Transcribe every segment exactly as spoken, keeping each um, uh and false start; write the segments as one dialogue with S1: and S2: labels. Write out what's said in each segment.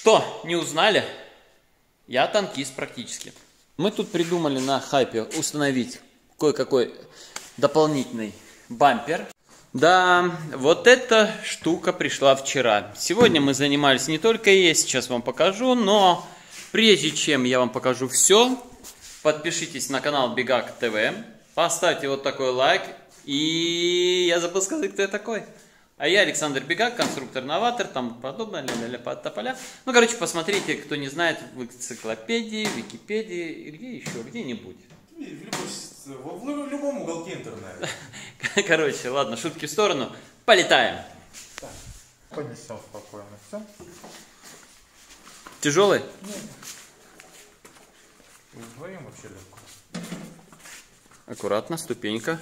S1: Что, не узнали? Я танкист практически. Мы тут придумали на хайпе установить кое-какой дополнительный бампер. Да, вот эта штука пришла вчера. Сегодня мы занимались не только ей, сейчас вам покажу, но прежде чем я вам покажу все, подпишитесь на канал Бигак ТВ, поставьте вот такой лайк, и я забыл сказать, кто я такой. А я Александр Бигак, конструктор-новатор, там подобное, ля-ля-ля, тополя. Ну, короче, посмотрите, кто не знает, в энциклопедии, в Википедии, и где еще, где-нибудь.
S2: В, в, в любом уголке интернета.
S1: Короче, ладно, шутки в сторону, полетаем.
S2: Так, понесем спокойно, все.
S1: Тяжелый?
S2: Нет. Вдвоем вообще легко.
S1: Аккуратно, ступенька.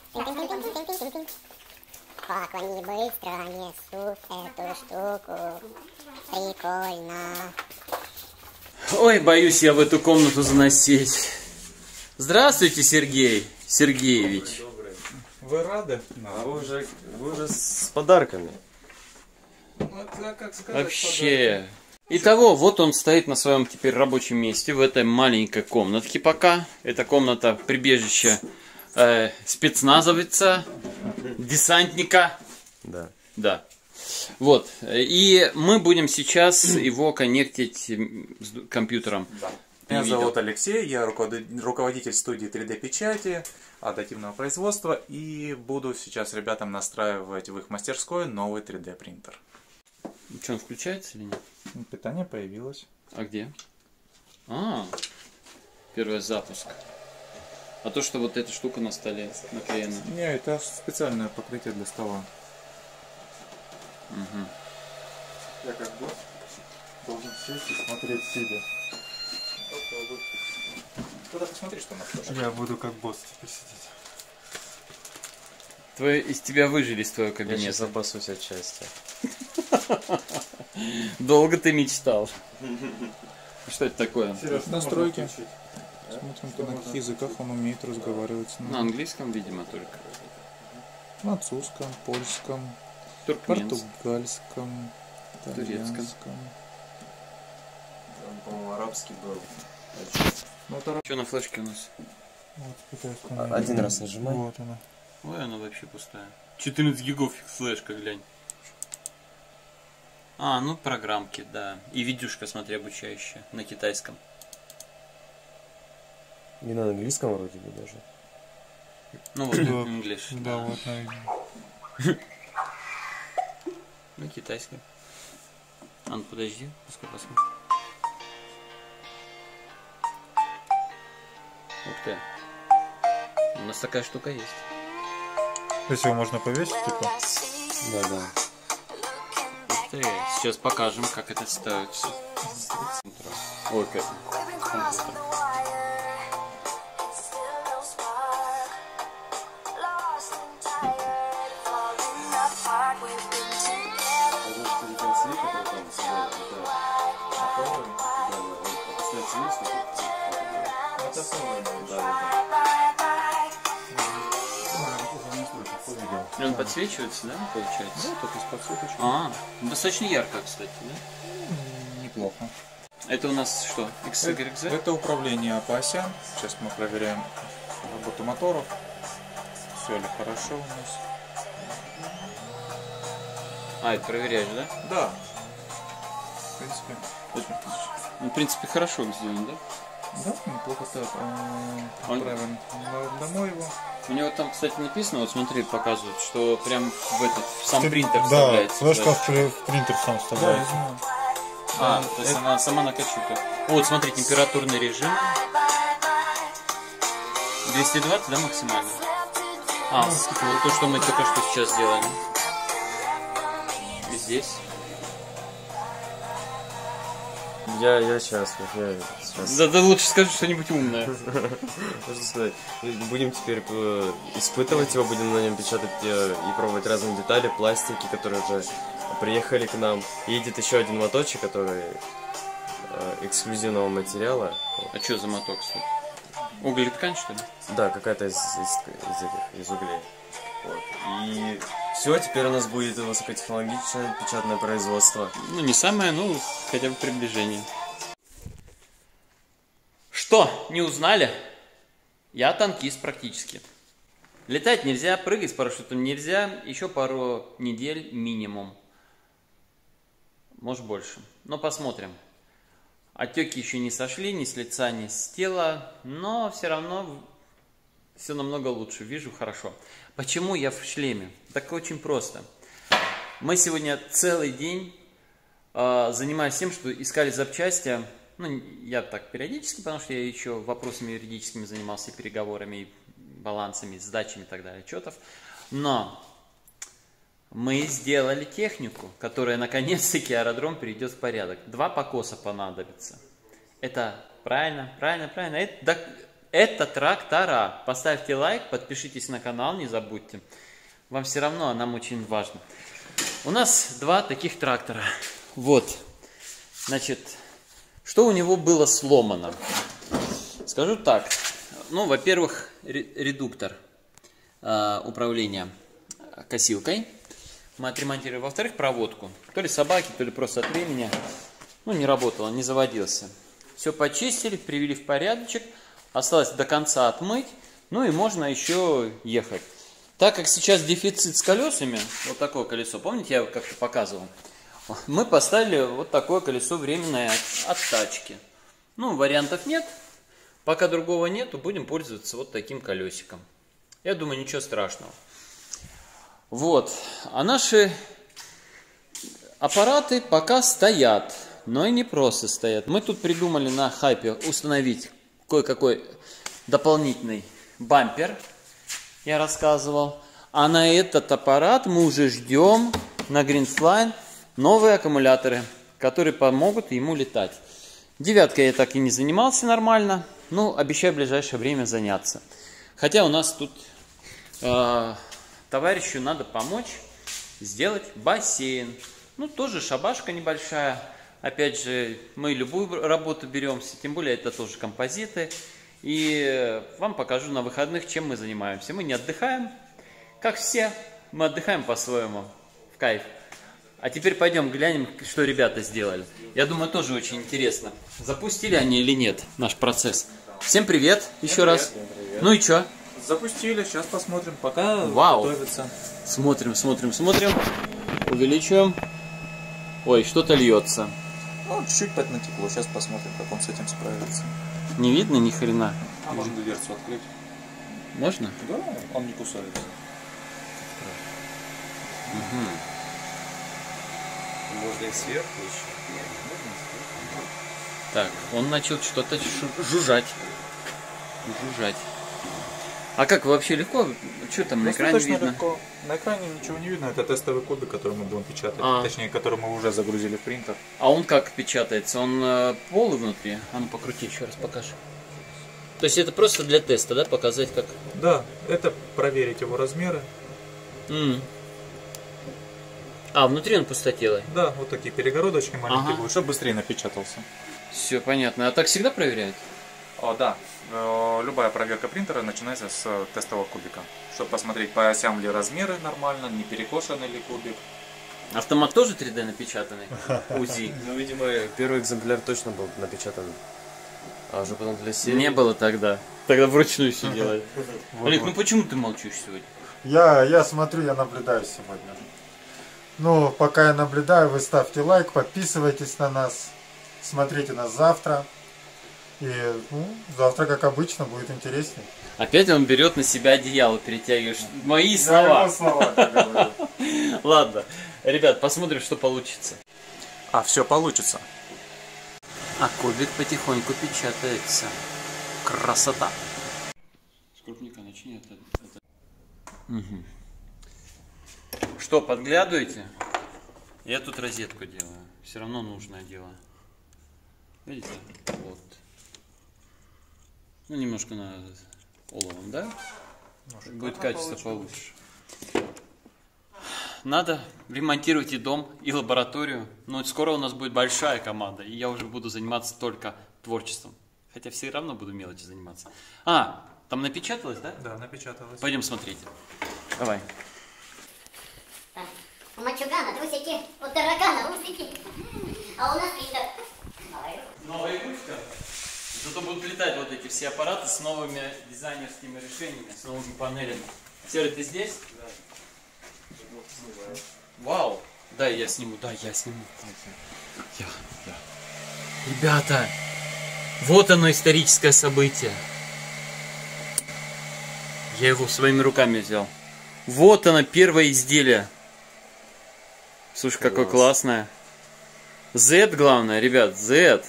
S3: Как они быстро несут эту штуку. Прикольно.
S1: Ой, боюсь я в эту комнату заносить. Здравствуйте, Сергей Сергеевич.
S2: Вы рады?
S4: А вы уже, вы уже с подарками.
S2: Ну, это, как сказать,
S1: Вообще. Итого, вот он стоит на своем теперь рабочем месте в этой маленькой комнатке пока. Это комната прибежища э, спецназовца, десантника.
S4: Да.
S1: Да. Вот. И мы будем сейчас его коннектить с компьютером.
S2: Да. Меня зовут Алексей, я руководитель студии три дэ печати, адаптивного производства, и буду сейчас ребятам настраивать в их мастерской новый три дэ принтер.
S1: Что, он включается или нет?
S2: Питание появилось.
S1: А где? А, первый запуск. А то, что вот эта штука на столе наклеена.
S2: Не, это специальное покрытие для стола.
S1: Угу.
S2: Я как босс должен сесть и смотреть сидя. Туда посмотри, что у нас тоже. Я буду как босс теперь сидеть.
S1: Твой, из тебя выжили из твоего
S4: Я
S1: кабинета.
S4: сейчас запасусь от счастья.
S1: Долго ты мечтал. Что это такое?
S2: Настройки. Смотрим, на каких языках он умеет разговаривать.
S1: На английском, видимо, только.
S2: На французском, польском,
S1: Туркменском.
S2: португальском, итальянском.
S4: Там, по-моему, арабский был.
S2: Ну, это...
S1: Что на флешке у нас?
S2: Вот,
S4: Один раз нажимай.
S2: Вот она.
S1: Ой, она вообще пустая. четырнадцать гигов флешка, глянь. А, ну программки, да. И видюшка, смотри, обучающая. На китайском.
S4: И на английском вроде бы даже.
S1: Ну вот, English.
S2: Да, вот, наверное.
S1: На китайском. А ну подожди, пускай посмотрим. Ух ты. У нас такая штука есть.
S2: То есть его можно повесить, типа?
S4: Да, да.
S1: Ух ты. Сейчас покажем, как это ставится. Ой, как. Компьютер. И он подсвечивается, да, получается?
S2: Да, только с подсветочкой.
S1: А, достаточно ярко, кстати, да?
S2: Неплохо.
S1: Это у нас что, икс игрек зет?
S2: Это управление по осям. Сейчас мы проверяем работу моторов. Все ли хорошо у нас.
S1: А, это проверяешь, да?
S2: Да. В принципе,
S1: Это, ну, в принципе, хорошо сделано, да?
S2: да, неплохо так.
S1: Он-
S2: Отправим домой его.
S1: У него там, кстати, написано, вот смотри, показывают, что прям в этот, в сам
S5: Ты-
S1: принтер
S5: Да,
S1: вставляется.
S5: флешка в, при- в принтер сам
S2: Да, я
S5: вставляется.
S2: знаю.
S1: А, то есть она сама накачивает. Вот, смотри, температурный режим. двести двадцать, да, максимально? А, вот то, что мы только что сейчас сделали. И здесь.
S4: Я, я счастлив, я сейчас.
S1: Да, да лучше скажи что-нибудь умное.
S4: Можно сказать, будем теперь э, испытывать его, будем на нем печатать э, и пробовать разные детали, пластики, которые уже приехали к нам. Едет еще один моточек, который э, эксклюзивного материала.
S1: А что за моток, кстати? Углеткань, что ли?
S4: Да, какая-то из, из, из этих, из углей. Вот. И Все, теперь у нас будет высокотехнологичное печатное производство.
S1: Ну, не самое, ну, хотя бы приближение. Что, не узнали? Я танкист практически. Летать нельзя, прыгать с парашютом нельзя. Еще пару недель минимум. Может больше. Но посмотрим. Отеки еще не сошли, ни с лица, ни с тела. Но все равно все намного лучше. Вижу хорошо. Почему я в шлеме? Так очень просто. Мы сегодня целый день э, занимались тем, что искали запчасти. Ну, я так периодически, потому что я еще вопросами юридическими занимался, и переговорами, и балансами, сдачами и так далее, отчетов. Но мы сделали технику, которая наконец-таки аэродром приведет в порядок. Два покоса понадобится. Это правильно, правильно, правильно. Это, это трактора. Поставьте лайк, подпишитесь на канал, не забудьте. Вам все равно, а нам очень важно. У нас два таких трактора. Вот. Значит, что у него было сломано? Скажу так. Ну, во-первых, редуктор э, управления косилкой мы отремонтировали. Во-вторых, проводку. То ли собаки, то ли просто от времени. Ну, не работало, не заводился. Все почистили, привели в порядочек. Осталось до конца отмыть. Ну и можно еще ехать. Так как сейчас дефицит с колесами, вот такое колесо, помните, я как-то показывал, мы поставили вот такое колесо временное от, от тачки. Ну, вариантов нет. Пока другого нету, будем пользоваться вот таким колесиком. Я думаю, ничего страшного. Вот. А наши аппараты пока стоят, но и не просто стоят. Мы тут придумали на хайпе установить кое-какой дополнительный бампер. Я рассказывал. А на этот аппарат мы уже ждем на Greenfly новые аккумуляторы, которые помогут ему летать. Девяткой я так и не занимался нормально. Ну, обещаю в ближайшее время заняться. Хотя у нас тут э, товарищу надо помочь сделать бассейн. Ну, тоже шабашка небольшая. Опять же, мы любую работу беремся, тем более это тоже композиты. И вам покажу на выходных, чем мы занимаемся. Мы не отдыхаем, как все. Мы отдыхаем по-своему, в кайф. А теперь пойдем глянем, что ребята сделали. Я думаю, тоже очень интересно, запустили они или нет наш процесс. Всем привет еще
S2: Всем
S1: раз.
S2: Привет. Привет.
S1: Ну и что?
S2: Запустили, сейчас посмотрим, пока
S1: Вау.
S2: готовится.
S1: Смотрим, смотрим, смотрим. Увеличиваем. Ой, что-то льется.
S2: Ну, чуть-чуть поднатекло, сейчас посмотрим, как он с этим справится.
S1: Не видно ни хрена.
S2: А можно дверцу открыть?
S1: Можно?
S2: Да, он не кусается.
S1: Угу.
S4: Можно и сверху еще.
S1: Так, он начал что-то жужжать. Жужжать. А как, вообще легко? Что там на экране
S2: Достаточно
S1: видно?
S2: легко. На экране ничего не видно, это тестовый кубик, который мы будем печатать.
S1: А.
S2: Точнее, который мы уже загрузили в принтер.
S1: А он как печатается? Он э, полый внутри? А ну покрути еще раз, покажи. То есть это просто для теста, да? Показать как...
S2: Да, это проверить его размеры.
S1: М. А, внутри он пустотелый?
S2: Да, вот такие перегородочки маленькие
S1: Ага.
S2: будут, чтобы быстрее напечатался.
S1: Все понятно. А так всегда проверяют?
S2: О, да. Э, Любая проверка принтера начинается с тестового кубика. Чтобы посмотреть, по осям ли размеры нормально, не перекошенный ли кубик.
S1: Автомат тоже три дэ напечатанный? УЗИ.
S4: Ну, видимо, первый экземпляр точно был напечатан. А уже потом для серии.
S1: Не было тогда. Тогда вручную все делали. Олег, ну почему ты молчишь сегодня?
S5: Я, я смотрю, я наблюдаю сегодня. Ну, пока я наблюдаю, вы ставьте лайк, подписывайтесь на нас, смотрите нас завтра. И ну, завтра, как обычно, будет интереснее.
S1: Опять он берет на себя одеяло, перетягиваешь. Мои
S5: Я
S1: слова.
S5: его слова говорю.
S1: Ладно, ребят, посмотрим, что получится.
S2: А, все получится.
S1: А кубик потихоньку печатается. Красота. С крупника начни это. это. Угу. Что, подглядываете? Я тут розетку делаю. Все равно нужное дело. Видите? Вот. Ну, немножко на оловом, да? Будет качество получше. Надо ремонтировать и дом, и лабораторию. Но скоро у нас будет большая команда, и я уже буду заниматься только творчеством. Хотя все равно буду мелочи заниматься. А, там напечаталось, да?
S2: Да, напечаталось.
S1: Пойдем смотреть. Давай.
S3: У мальчугана трусики, у таракана усики, а у нас принтер.
S1: Новая игрушка. Зато будут летать вот эти все аппараты с новыми дизайнерскими решениями, с новыми панелями. Серый, ты здесь? Да. Вау. Да, я сниму, да, я сниму. Я, я. Ребята, вот оно историческое событие. Я его своими руками взял. Вот оно, первое изделие. Слушай, какое
S4: Класс.
S1: классное. Z главное, ребят, Z.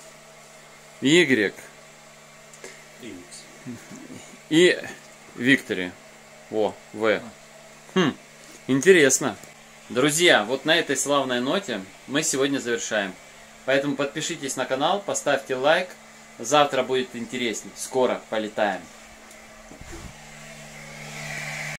S1: Y. И Victory. О, В. Хм, интересно. Друзья, вот на этой славной ноте мы сегодня завершаем. Поэтому подпишитесь на канал, поставьте лайк. Завтра будет интересней. Скоро полетаем.